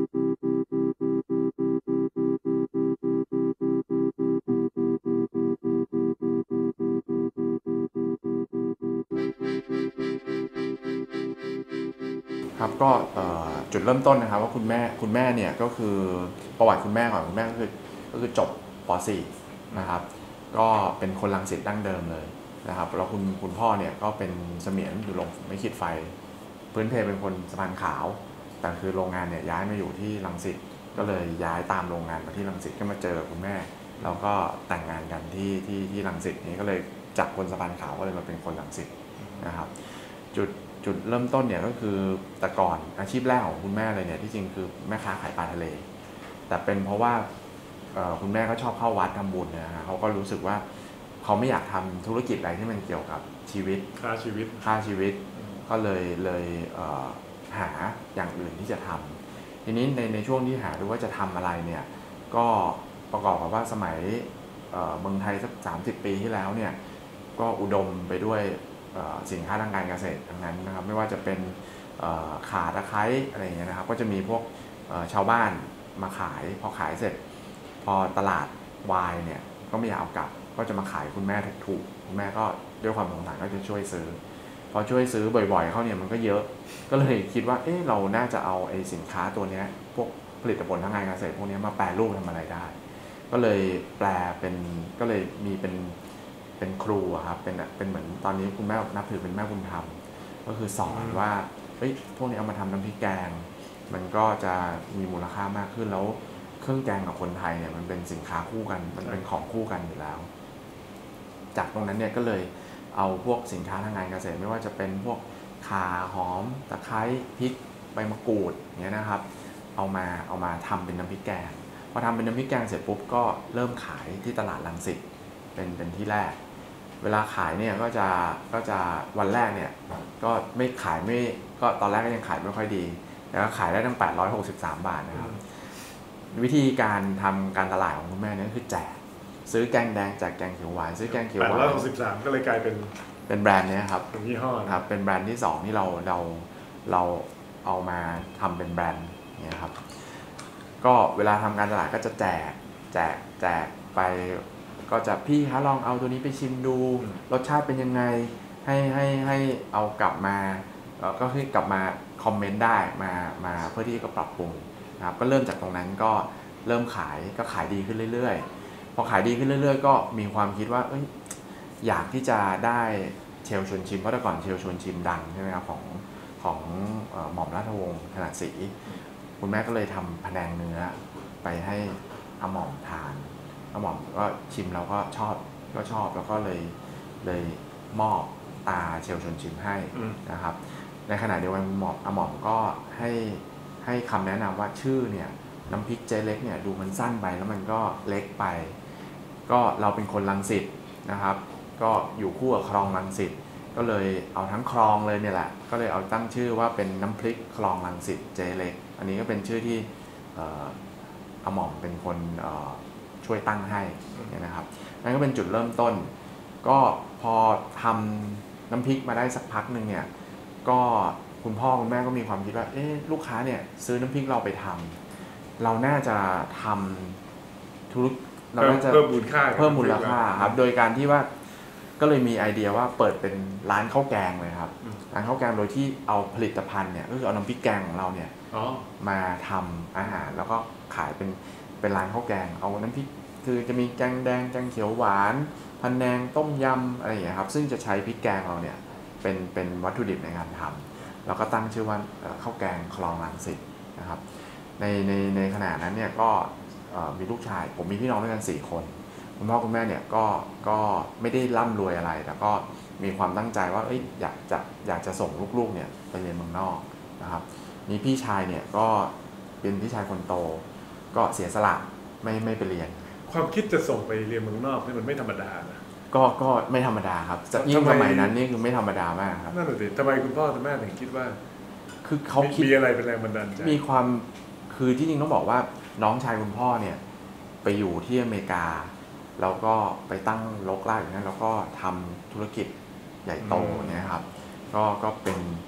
ครับก็จุดเริ่มต้นนะครับว่าคุณแม่เนี่ยก็คือประวัติคุณแม่ก่อนคุณแม่ก็คือจบป .4 นะครับก็เป็นคนรังสิตดั้งเดิมเลยนะครับแล้วคุณพ่อเนี่ยก็เป็นเสมียนอยู่โรงไม่ขีดไฟพื้นเพเป็นคนสะพานขาวแต่คือโรงงานเนี่ยย้ายมาอยู่ที่รังสิตก็เลยย้ายตามโรงงานมาที่รังสิตก็มาเจอคุณแม่แล้วก็แต่งงานกันที่รังสิตนี้ก็เลยจากคนสะพานขาวก็เลยมาเป็นคนรังสิตนะครับจุดเริ่มต้นเนี่ยก็คือแต่ก่อนอาชีพแรกของคุณแม่เลยเนี่ยที่จริงคือแม่ค้าขายปลาทะเลแต่เป็นเพราะว่าคุณแม่ก็ชอบเข้าวัดทำบุญนะฮะเขาก็รู้สึกว่าเขาไม่อยากทำธุรกิจอะไรที่มันเกี่ยวกับชีวิตค่าชีวิตก็เลยหาอย่างอื่นที่จะทำทีนี้ในช่วงที่หาดูว่าจะทำอะไรเนี่ยก็ประกอบกับว่าสมัยเมืองไทยสัก30 ปีที่แล้วเนี่ยก็อุดมไปด้วยสินค้าทางการเกษตรทั้งนั้นนะครับไม่ว่าจะเป็นข่าตะไคร้อะไรอย่างเงี้ยนะครับก็จะมีพวกชาวบ้านมาขายพอขายเสร็จพอตลาดวายเนี่ยก็ไม่อยากเอากลับก็จะมาขายคุณแม่ถูกคุณแม่ก็ด้วยความสงสารก็จะช่วยซื้อพอช่วยซื้อบ่อยๆเขาเนี่ยมันก็เยอะก็เลยคิดว่าเราน่าจะเอาไอ้สินค้าตัวนี้พวกผลิตผลทางการเกษตรพวกนี้มาแปรรูปทำอะไรได้ก็เลยแปลเป็นก็เลยมีเป็นครูครับเป็นเหมือนตอนนี้คุณแม่นับถือเป็นแม่บุญธรรมก็คือสอนว่าพวกนี้เอามาทำน้ำพริกแกงมันก็จะมีมูลค่ามากขึ้นแล้วเครื่องแกงกับคนไทยเนี่ยมันเป็นสินค้าคู่กันมันเป็นของคู่กันอยู่แล้วจากตรงนั้นเนี่ยก็เลยเอาพวกสินค้าทางการเกษตรไม่ว่าจะเป็นพวกข่าหอมตะไคร้พริกใบมะกรูดอย่างเงี้ยนะครับเอามาทำเป็นน้ำพริกแกงพอทำเป็นน้ำพริกแกงเสร็จปุ๊บก็เริ่มขายที่ตลาดรังสิตเป็นที่แรกเวลาขายเนี่ยก็จะวันแรกเนี่ยก็ไม่ขายไม่ก็ตอนแรกก็ยังขายไม่ค่อยดีแต่ก็ขายได้ตั้ง863 บาทนะครับวิธีการทำการตลาดของคุณแม่เนี่ยคือแจกซื้อแกงแดงแจกแกงเขียวหวานซื้อแกงเขียวหวาน 863ก็เลยกลายเป็นแบรนด์นี้ครับเป็นยี่ห้อครับเป็นแบรนด์ที่2ที่เราเอามาทำเป็นแบรนด์เนี่ยครับก็เวลาทำการตลาดก็จะแจกไปก็จะพี่คะลองเอาตัวนี้ไปชิมดูรสชาติเป็นยังไงให้เอากลับมาก็คือกลับมาคอมเมนต์ได้มาเพื่อที่จะปรับปรุงนะครับก็เริ่มจากตรงนั้นก็เริ่มขายก็ขายดีขึ้นเรื่อยๆพอขายดีขึ้นเรื่อยๆก็มีความคิดว่าอยากที่จะได้เชลชวนชิมเพราะแต่ก่อนเชลชวนชิมดังใช่ไหมครับของหม่อมราชวงศ์ถนัดศรีคุณแม่ก็เลยทำพะแนงเนื้อไปให้อาหม่อมทานอาหม่อมก็ชิมแล้วก็ชอบแล้วก็เลยมอบตาเชลชวนชิมให้นะครับในขณะเดียวกันอาหม่อมก็ให้คำแนะนำว่าชื่อเนี่ยน้ำพริกเจเล็กเนี่ยดูมันสั้นไปแล้วมันก็เล็กไปก็เราเป็นคนรังสิตนะครับก็อยู่คู่กับคลองรังสิตก็เลยเอาทั้งคลองเลยเนี่ยแหละก็เลยเอาตั้งชื่อว่าเป็นน้ำพริกคลองรังสิตเจเล็กอันนี้ก็เป็นชื่อที่อาหม่อมเป็นคนช่วยตั้งให้นะครับนั่นก็เป็นจุดเริ่มต้นก็พอทำน้ำพริกมาได้สักพักหนึ่งเนี่ยก็คุณพ่อคุณแม่ก็มีความคิดว่าลูกค้าเนี่ยซื้อน้ำพริกเราไปทำเราน่าจะทำธุรกิจเราน่าจะเพิ่มมูลค่าครับโดยการที่ว่าก็เลยมีไอเดียว่าเปิดเป็นร้านข้าวแกงเลยครับร้านข้าวแกงโดยที่เอาผลิตภัณฑ์เนี่ยก็คือเอาน้ำพริกแกงของเราเนี่ยมาทำอาหารแล้วก็ขายเป็นร้านข้าวแกงเอาน้ำพริกคือจะมีแกงแดงแกงเขียวหวานพะแนงต้มยำอะไรอย่างเงี้ยครับซึ่งจะใช้พริกแกงเราเนี่ยเป็นวัตถุดิบในการทำแล้วก็ตั้งชื่อว่าข้าวแกงคลองรังสิตนะครับในขณะนั้นเนี่ยก็มีลูกชายผมมีพี่น้องด้วยกัน4 คนคุณพ่อคุณแม่เนี่ยก็ไม่ได้ร่ำรวยอะไรแต่ก็มีความตั้งใจว่าอยากจะส่งลูกๆเนี่ยไปเรียนเมืองนอกนะครับมีพี่ชายเนี่ยก็เป็นพี่ชายคนโตก็เสียสละไม่ไปเรียนความคิดจะส่งไปเรียนเมืองนอกนี่มันไม่ธรรมดานะก็ไม่ธรรมดาครับยิ่งสมัยนั้นนี่คือไม่ธรรมดามากครับนั่นแหละสิทำไมคุณพ่อคุณแม่ถึงคิดว่าคือเขาคิดมีอะไรเป็นแรงบันดาลใจมีความคือที่จริงต้องบอกว่าน้องชายคุณพ่อเนี่ยไปอยู่ที่อเมริกาแล้วก็ไปตั้งรกรากอย่างนั้นแล้วก็ทำธุรกิจใหญ่โตเนี่ยครับก็เป็นท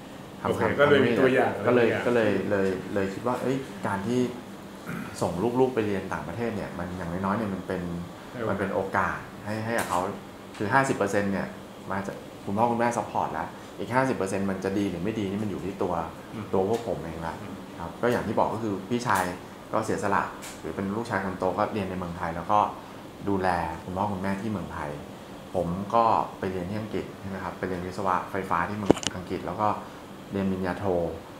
โอเคก็เลยมีตัวอย่างก็เลยคิดว่าการที่ส่งลูกๆไปเรียนต่างประเทศเนี่ยมันอย่างน้อยๆเนี่ยมันเป็นโอกาสให้เขาคือ 50% เนี่ยมาจากคุณพ่อคุณแม่ซัพพอร์ตแล้วอีก 50% มันจะดีหรือไม่ดีนี่มันอยู่ที่ตัวพวกผมเองละครับก็อย่างที่บอกก็คือพี่ชายก็เสียสละหรือเป็นลูกชายคนโตก็เรียนในเมืองไทยแล้วก็ดูแลคุณพ่อคุณแม่ที่เมืองไทยผมก็ไปเรียนที่อังกฤษใช่ไหมครับไปเรียนวิศวะไฟฟ้าที่เมืองอังกฤษแล้วก็เรียนปริญญาโท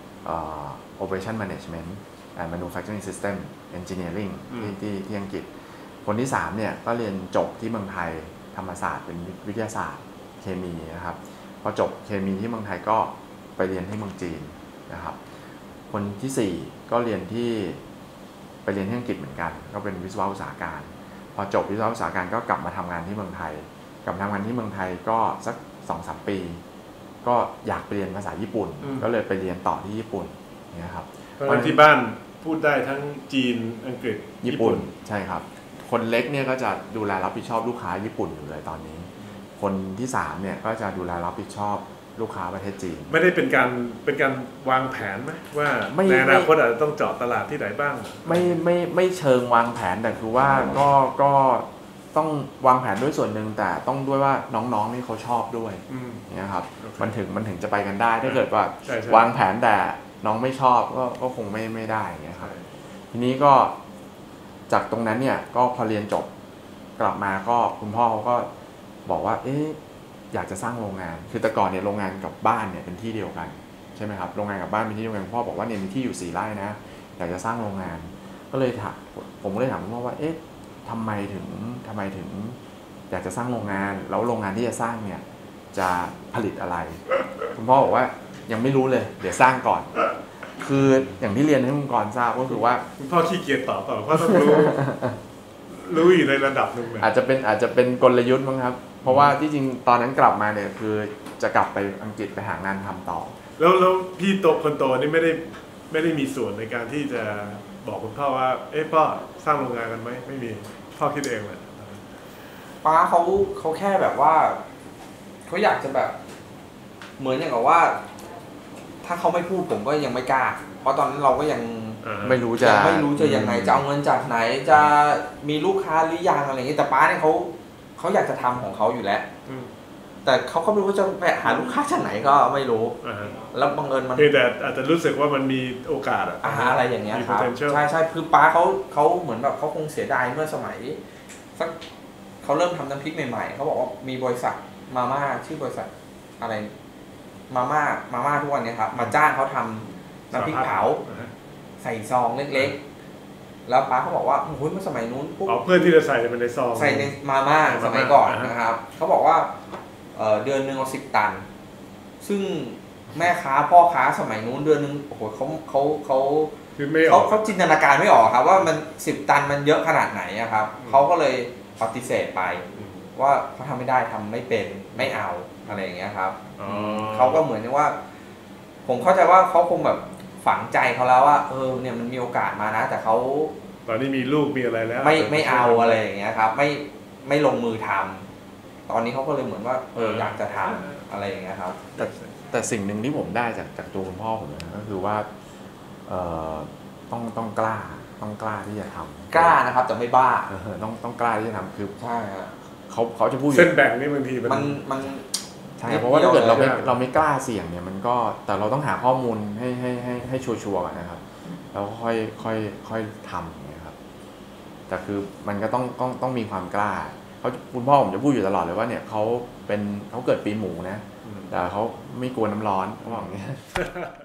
Operation Management and Manufacturing System Engineering ที่อังกฤษคนที่3เนี่ยก็เรียนจบที่เมืองไทยธรรมศาสตร์เป็นวิทยาศาสตร์เคมีนะครับพอจบเคมีที่เมืองไทยก็ไปเรียนที่เมืองจีนนะครับคนที่4ก็ไปเรียนที่อังกฤษเหมือนกันก็เป็นวิศวะอุตสาหการพอจบวิศวะอุตสาหการก็กลับมาทำงานที่เมืองไทยก็สัก 2-3 ปีก็อยากไปเรียนภาษาญี่ปุ่นก็เลยไปเรียนต่อที่ญี่ปุ่นนะครับเพราะที่บ้านพูดได้ทั้งจีนอังกฤษญี่ปุ่นใช่ครับคนเล็กเนี่ยก็จะดูแลรับผิดชอบลูกค้าญี่ปุ่นอยู่เลยตอนนี้คนที่3เนี่ยก็จะดูแลรับผิดชอบลูกค้าประเทศจีนไม่ได้เป็นการวางแผนไหมว่าในอนาคตอาจจะต้องเจาะตลาดที่ไหนบ้างไม่เชิงวางแผนแต่คือว่าก็ต้องวางแผนด้วยส่วนหนึ่งแต่ต้องด้วยว่าน้องๆนี่เขาชอบด้วยเนี่ยครับมันถึงจะไปกันได้ถ้าเกิดว่าวางแผนแต่น้องไม่ชอบก็คงไม่ได้เงี้ยครับทีนี้ก็จากตรงนั้นเนี่ยก็พอเรียนจบกลับมาก็คุณพ่อเขาก็บอกว่าอยากจะสร้างโรงงานคือแต่ก่อนเนี่ยโรงงานกับบ้านเนี่ยเป็นที่เดียวกันใช่ไหมครับโรงงานกับบ้านเป็นที่เดียวกันพ่อบอกว่าเนี่ยมีที่อยู่4 ไร่นะอยากจะสร้างโรงงานก็เลยผมก็เลยถามคุณพ่อว่าทำไมถึงอยากจะสร้างโรงงานแล้วโรงงานที่จะสร้างเนี่ยจะผลิตอะไรคุณพ่อบอกว่ายังไม่รู้เลยเดี๋ยวสร้างก่อนคืออย่างที่เรียนให้คุณกรณ์ทราบก็คือว่าคุณพ่อขี้เกียจตอบเพราะต้องรู้อยู่ในระดับหนึ่งอาจจะเป็นกลยุทธ์มั้งครับเพราะว่าที่จริงตอนนั้นกลับมาเนี่ยคือจะกลับไปอังกฤษไปหางานทำต่อแล้วพี่คนโตนี่ไม่ได้มีส่วนในการที่จะบอกคุณพ่อว่าพ่อสร้างโรงงานกันไหมไม่มีพ่อคิดเองเลยป้าเขาแค่แบบว่าเขาอยากจะแบบเหมือนอย่างกับว่าถ้าเขาไม่พูดผมก็ยังไม่กล้าเพราะตอนนั้นเราก็ยังไม่รู้จะยังไงจะเอาเงินจากไหนจะมีลูกค้าหรือยังอะไรอย่างนี้แต่ป้าเนี่ยเขาอยากจะทำของเขาอยู่แล้วแต่เขาก็ไม่รู้จะไปหาลูกค้าจากไหนก็ไม่รู้แล้วบังเอิญมันแต่อาจจะรู้สึกว่ามันมีโอกาสอะไรอย่างเงี้ยครับใช่คือป้าเขาเหมือนแบบเขาคงเสียดายเมื่อสมัยสักเขาเริ่มทำน้ำพริกใหม่ๆเขาบอกว่ามีบริษัทมาม่าชื่อบริษัทอะไรมาม่าทุกวันนี้ครับมาจ้างเขาทำน้ำพริกเผาใส่ซองเล็กๆแล้วป้าเขาบอกว่าเมื่อสมัยนู้นเพื่อนที่จะใส่เป็นในซองใส่ในมาม่าสมัยก่อนนะครับเขาบอกว่าเดือนนึงเอา10 ตันซึ่งแม่ค้าพ่อค้าสมัยนู้นเดือนนึงโอ้โหเขาจินตนาการไม่ออกครับว่ามัน10 ตันมันเยอะขนาดไหนครับเขาก็เลยปฏิเสธไปว่าเขาทำไม่ได้ทำไม่เป็นไม่เอาอะไรอย่างเงี้ยครับเขาก็เหมือนว่าผมเข้าใจว่าเขาคงแบบฝังใจเขาแล้วว่าเนี่ยมันมีโอกาสมานะแต่เขาตอนนี้มีลูกมีอะไรแล้วไม่เอาอะไรอย่างเงี้ยครับไม่ลงมือทำตอนนี้เขาก็เลยเหมือนว่าอยากจะทำอะไรอย่างเงี้ยครับแต่สิ่งหนึ่งที่ผมได้จากตัวคุณพ่อผมนะก็คือว่าต้องกล้าที่จะทำกล้านะครับแต่ไม่บ้าต้องกล้าที่จะทำคือใช่ครับเขาจะพูดเส้นแบ่งนี่บางทีมันใช่เพราะว่าถ้าเกิดเราไม่กล้าเสี่ยงเนี่ยมันก็แต่เราต้องหาข้อมูลให้ชัวร์ๆนะครับแล้วค่อยทำนะครับแต่คือมันก็ต้องมีความกล้าคุณพ่อผมจะพูดอยู่ตลอดเลยว่าเนี่ยเขาเกิดปีหมูนะแต่เขาไม่กลัวน้ำร้อนเขาบอกอย่างนี้